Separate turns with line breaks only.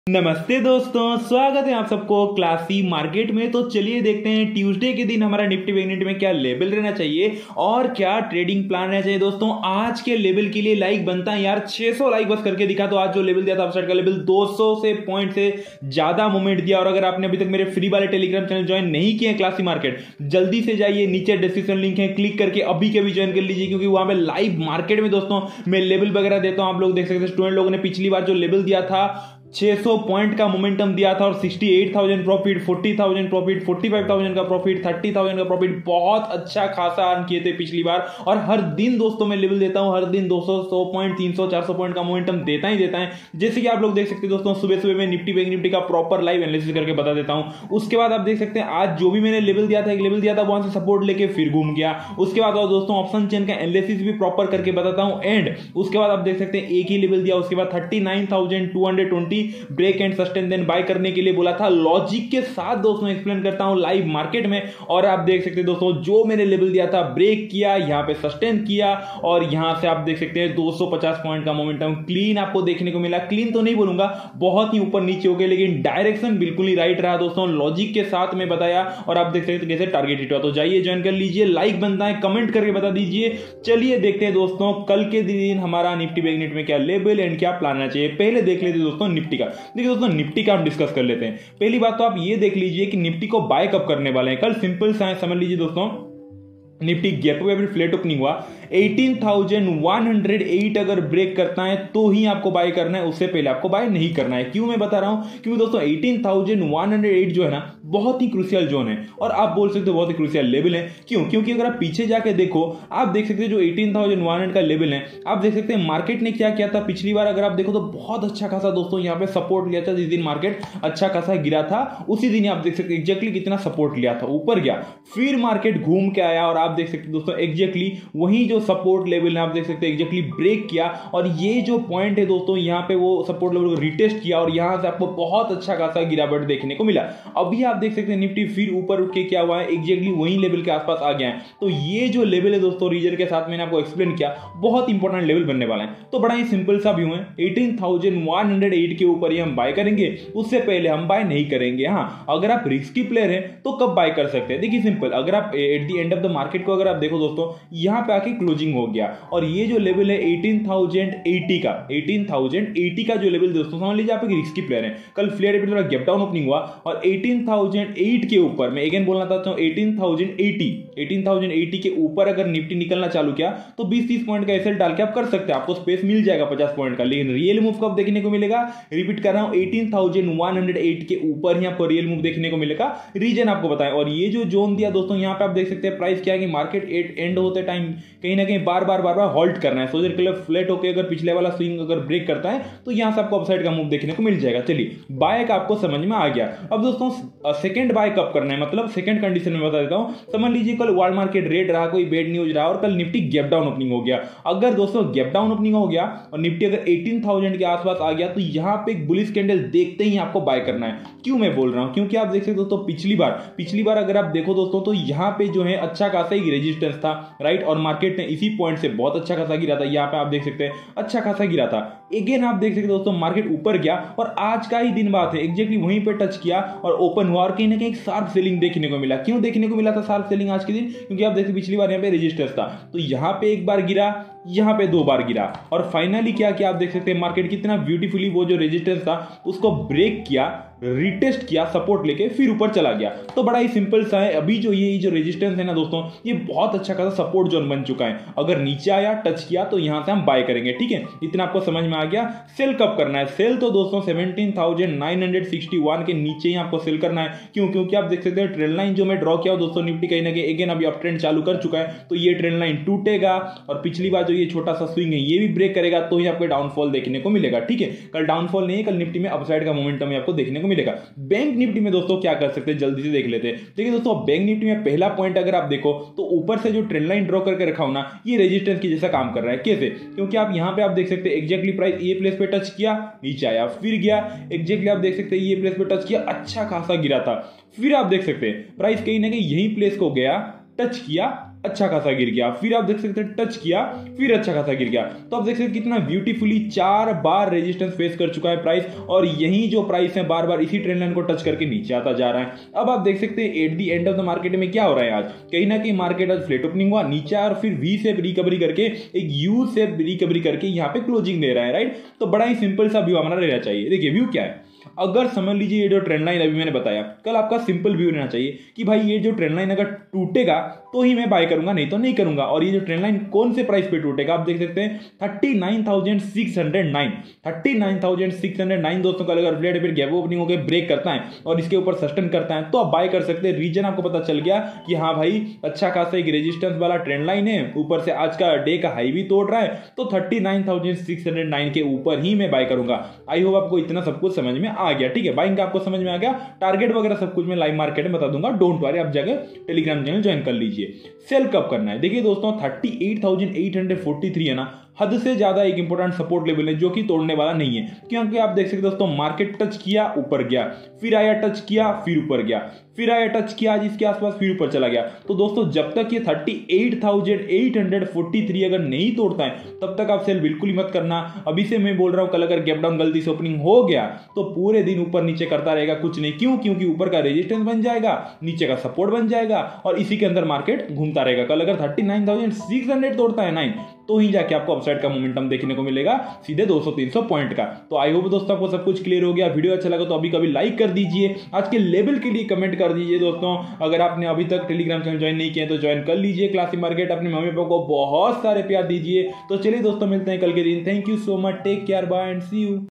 नमस्ते दोस्तों, स्वागत है आप सबको क्लासी मार्केट में। तो चलिए देखते हैं ट्यूसडे के दिन हमारा निफ्टी बैंक निफ्टी में क्या लेवल रहना चाहिए और क्या ट्रेडिंग प्लान रहना चाहिए। दोस्तों आज के लेवल के लिए लाइक बनता है यार 600 लाइक बस करके दिखा। तो आज जो लेवल दिया था अपसाइड का लेवल 200 से पॉइंट से ज्यादा मूवमेंट दिया। और अगर आपने अभी तक मेरे फ्री वाले टेलीग्राम चैनल ज्वाइन नहीं किए हैं क्लासी मार्केट, जल्दी से जाइए, नीचे डिस्क्रिप्शन लिंक है, क्लिक करके अभी के भी ज्वाइन कर लीजिए, क्योंकि वहां पे लाइव मार्केट में दोस्तों मैं लेवल वगैरह देता हूं। आप लोग देख सकते हैं स्टूडेंट लोगों ने पिछली बार जो लेवल दिया था 600 पॉइंट का मोमेंटम दिया था और 68,000 प्रॉफिट, 40,000 प्रॉफिट, 45,000 का प्रॉफिट, 30,000 का प्रॉफिट, बहुत अच्छा खासा अर्न किए थे पिछली बार। और हर दिन दोस्तों मैं लेवल देता हूं, हर दिन 200, 100 पॉइंट, 300, 400 पॉइंट का मोमेंटम देता ही देता है। जैसे कि आप लोग देख सकते हैं दोस्तों, सुबह सुबह मैं निफ्टी बैंक निफ्टी का प्रॉपर लाइव एनालिसिस करके बता देता हूं। उसके बाद आप देख सकते हैं आज जो भी मैंने लेवल दिया था, एक लेवल दिया था वहां से सपोर्ट लेके फिर घूम गया। उसके बाद दोस्तों ऑप्शन चेन का एनालिसिस भी प्रॉपर करके बताता हूं। एंड उसके बाद आप देख सकते हैं एक ही लेवल दिया, उसके बाद 39,220 break and sustain then buy करने के लिए बोला था। लॉजिक के साथ दोस्तों एक्सप्लेन करता हूं लाइव मार्केट में। और आप देख सकते हैं दोस्तों जो मैंने लेवल दिया था ब्रेक किया, यहां पे सस्टेन किया और यहां से आप देख सकते हैं 250 पॉइंट का मोमेंटम क्लीन आपको देखने को मिला। क्लीन तो नहीं बोलूंगा, बहुत ही ऊपर नीचे हो गए, लेकिन डायरेक्शन बिल्कुल ही राइट रहा दोस्तों। लॉजिक के साथ में बताया और आप देख सकते हैं कैसे टारगेट हिट हुआ। तो जाइए ज्वाइन कर लीजिए, लाइक बनता है, कमेंट करके बता दीजिए। चलिए देखते हैं दोस्तों कल के दिन हमारा निफ्टी बैंक निफ्टी में क्या लेवल एंड क्या प्लान रहना चाहिए। पहले देख लेते दोस्तों निफ्टी का। देखिए दोस्तों निफ्टी का हम डिस्कस कर लेते हैं। पहली बात तो आप ये देख लीजिए कि निफ्टी को बाय कब करने वाले हैं। कल सिंपल सा समझ लीजिए दोस्तों, निफ्टी गैप पे फ्लैट ओपनिंग हुआ, 18,108 अगर ब्रेक करता है तो ही आपको बाय करना है, उससे पहले आपको बाय नहीं करना है। क्यों मैं बता रहा हूं, क्योंकि दोस्तों 18,108 जो है ना बहुत ही क्रूशियल जोन है और आप बोल सकते हो बहुत ही क्रूशियल लेवल है। क्यों? क्योंकि अगर आप पीछे जाके देखो, आप देख सकते हैं जो 18,100 का लेवल है, आप देख सकते हैं मार्केट ने क्या किया था पिछली बार। अगर आप देखो तो बहुत अच्छा खासा दोस्तों यहाँ पे सपोर्ट लिया था। जिस दिन मार्केट अच्छा खासा गिरा था उसी दिन आप देख सकते एग्जैक्टली कितना सपोर्ट लिया था, ऊपर गया, फिर मार्केट घूम के आया और आप देख सकते हैं दोस्तों एग्जैक्टली वही जो सपोर्ट लेवल है आप देख सकते हैं एग्जैक्टली ब्रेक किया। और ये जो पॉइंट है दोस्तों यहाँ पे वो सपोर्ट लेवल को रिटेस्ट किया और यहां से आपको बहुत अच्छा खासा गिरावट देखने को मिला। अभी आप देख सकते हैं निफ्टी फिर ऊपर उठ के क्या हुआ है, एग्जैक्टली वही लेवल के आसपास आ गया है। तो ये जो लेवल है दोस्तों रीजन के साथ मैंने आपको एक्सप्लेन किया, बहुत इंपॉर्टेंट लेवल बनने वाला है। तो बड़ा ही सिंपल सा व्यू है, 18,108 के ऊपर ही हम बाय करेंगे, उससे पहले हम बाय नहीं करेंगे। हाँ, अगर आप रिस्की प्लेयर हैं तो कब बाय कर सकते हैं। देखिए सिंपल, अगर आप at the end of the market को अगर आप देखो दोस्तों, यहां पे आके क्लोजिंग हो गया और ये जो लेवल है 18,080 का, 18,080 का जो लेवल दोस्तों समझ लीजिए आप एक रिस्की प्लेयर हैं। कल फ्लेयर पे थोड़ा गैप डाउन ओपनिंग हुआ और 18,008 के ऊपर, मैं अगेन बोलना चाहता हूं 18,080 के ऊपर अगर निफ्टी निकलना चालू किया तो 20-30 पॉइंट का एसएल डाल के आप कर सकते हैं, आपको स्पेस मिल जाएगा 50 पॉइंट का। लेकिन रियल मूव कब देखने को मिलेगा, रिपीट कर रहा हूं 18,108 के ऊपर ही आपको रियल मूव देखने को मिलेगा। रीजन आपको बताएं, और ये जो जोन दिया दोस्तों यहां पे आप देख सकते हैं प्राइस क्या है कि मार्केट एंड होते टाइम कहीं ना कहीं बार बार हॉल्ट करना है। सो जर फ्लैट होकर अगर पिछले वाला स्विंग अगर ब्रेक करता है तो यहां से आपको अपसाइड का मूव देखने को मिल जाएगा। चलिए बाय का आपको समझ में आ गया। अब दोस्तों सेकंड बाय कब करना है, मतलब सेकंड कंडीशन में बता देता हूं। समझ लीजिए कल वर्ल्ड मार्केट रेड रहा, कोई बेड न्यूज रहा और कल निफ्टी गैप डाउन ओपनिंग हो गया। अगर दोस्तों गैप डाउन ओपनिंग हो गया और निफ्टी अगर 18,000 के आसपास आ गया तो यहां पे एक बुलिश कैंडल देखते ही आपको बाय करना है। क्यों मैं बोल रहा हूं, क्योंकि आप देख सकते हो दोस्तों पिछली बार अगर आप देखो दोस्तों तो यहां पे जो है अच्छा खासा ही रेजिस्टेंस था, राइट, और मार्केट ने इसी पॉइंट से बहुत अच्छा खासा गिरा था। यहाँ पे आप देख सकते हैं अच्छा खासा गिरा था। अगेन आप देख सकते हैं दोस्तों मार्केट ऊपर गया और आज का ही दिन बात है एग्जैक्टली वहीं पे टच किया और ओपन हुआ और कहीं ना कहीं एक शार्प सेलिंग देखने को मिला। क्यों देखने को मिला था शार्प सेलिंग आज के दिन, क्योंकि आप देखते पिछली बार यहाँ पे रेजिस्टेंस था, तो यहाँ पे एक बार गिरा, यहां पे 2 बार गिरा और फाइनली क्या किया आप देख सकते हैं मार्केट कितना ब्यूटीफुली वो जो रेजिस्टेंस था उसको ब्रेक किया, रिटेस्ट किया सपोर्ट लेके, फिर ऊपर चला गया। तो बड़ा ही सिंपल सा है, अभी जो ये जो रेजिस्टेंस है ना दोस्तों, ये बहुत अच्छा खासा सपोर्ट जोन बन चुका है। अगर नीचे आया टच किया तो यहां से हम बाय करेंगे, ठीक है, इतना आपको समझ में आ गया। सेल कब करना है, सेल तो दोस्तों 17,961 के नीचे ही आपको सेल करना है। क्यों? क्योंकि आप देख सकते हैं ट्रेंड लाइन जो मैं ड्रॉ किया दोस्तों निफ्टी कहीं ना कहीं अगेन अभी अप ट्रेंड चालू कर चुका है, तो ये ट्रेंड लाइन टूटेगा और पिछली बार जो ये छोटा सा स्विंग है ये भी ब्रेक करेगा तो ही आपको डाउनफॉल देखने को मिलेगा, ठीक है। कल डाउनफॉल नहीं है, कल निफ्टी में अपसाइड का मोमेंटम आपको देखने को मिलेगा। बैंक निफ्टी में दोस्तों क्या कर सकते हैं जल्दी से देख लेते हैं। देखिए दोस्तों बैंक निफ्टी में पहला पॉइंट अगर आप देखो तो ऊपर से जो ट्रेंड लाइन ड्रॉ करके रखा हो ना, ये रेजिस्टेंस की जैसा काम कर रहा है। कैसे? क्योंकि आप यहां पे आप देख सकते हैं एग्जैक्टली प्राइस ये प्लेस पे टच किया, नीचे आया, फिर गया, एग्जैक्टली आप देख सकते हैं ये प्लेस पे टच किया, अच्छा खासा गिरा था, फिर आप देख सकते हैं प्राइस कहीं ना कहीं यही प्लेस को गया, टच किया, अच्छा खासा गिर गया, फिर आप देख सकते हैं टच किया, फिर अच्छा खासा गिर गया। तो आप देख सकते हैं कितना ब्यूटीफुली 4 बार रेजिस्टेंस फेस कर चुका है प्राइस, और यही जो प्राइस है बार बार इसी ट्रेंड लाइन को टच करके नीचे आता जा रहा है। अब आप देख सकते हैं at the end of the market में क्या हो रहा है, आज कहीं ना कहीं मार्केट आज फ्लैट ओपनिंग हुआ, नीचे और फिर वी से रिकवरी करके एक यू से रिकवरी करके यहाँ पे क्लोजिंग दे रहा है, राइट। तो बड़ा ही सिंपल सा व्यू हमारा रहना चाहिए। देखिए व्यू क्या है, अगर समझ लीजिए ये जो ट्रेंड लाइन अभी मैंने बताया, कल आपका सिंपल व्यू रहना चाहिए कि भाई ये जो ट्रेंड लाइन अगर टूटेगा तो ही मैं बाय करूंगा, नहीं तो नहीं करूंगा। और ये जो ट्रेंड लाइन कौन से प्राइस पे टूटेगा, आप देख सकते हैं 39,609 39,609 दोस्तों का अगर फ्लैट फिर गैप ओपनिंग होकर ब्रेक करता है और इसके ऊपर सस्टेन करता है तो आप बाय कर सकते हैं। रीजन आपको पता चल गया कि हाँ भाई अच्छा खासा एक रेजिस्टेंस वाला ट्रेंड लाइन है, ऊपर से आज का डे का हाई भी तोड़ रहा है, तो 39,609 के ऊपर ही मैं बाय करूंगा। आई होप आपको इतना सब कुछ समझ में आ गया, ठीक है। बाइंग का आपको समझ में आ गया, टारगेट वगैरह सब कुछ मैं लाइव मार्केट में बता दूंगा, डोंट वरी, आप जाकर टेलीग्राम चैनल ज्वाइन कर लीजिए। सेल कब करना है, देखिए दोस्तों 38,843 है ना, हद से ज्यादा एक इंपॉर्टेंट सपोर्ट लेवल है जो कि तोड़ने वाला नहीं है, क्योंकि आप देख सकते हैं दोस्तों मार्केट टच किया ऊपर गया, फिर आया टच किया फिर ऊपर गया, फिर आया टच किया आज इसके आसपास फिर ऊपर चला गया। तो दोस्तों जब तक ये 38,843 अगर नहीं तोड़ता है तब तक आप सेल बिल्कुल ही मत करना। अभी से मैं बोल रहा हूं, कल अगर गैप डाउन गलती से ओपनिंग हो गया तो पूरे दिन ऊपर नीचे करता रहेगा, कुछ नहीं, क्यों, क्योंकि ऊपर का रेजिस्टेंस बन जाएगा, नीचे का सपोर्ट बन जाएगा और इसी के अंदर मार्केट घूमता रहेगा। कल अगर 39,600 तोड़ता है 9 तो ही जाके आपको अपसाइड का मोमेंटम देखने को मिलेगा, सीधे 200-300 पॉइंट का। तो आई होप दोस्तों आपको सब कुछ क्लियर हो गया। वीडियो अच्छा लगा तो अभी कभी लाइक कर दीजिए, आज के लेवल के लिए कमेंट कर दीजिए दोस्तों। अगर आपने अभी तक टेलीग्राम चैनल ज्वाइन नहीं किया तो ज्वाइन कर लीजिए। क्लासिक मार्केट अपने मम्मी पापा को बहुत सारे प्यार दीजिए। तो चलिए दोस्तों मिलते हैं कल के दिन। Thank you so much, take care, bye and see you.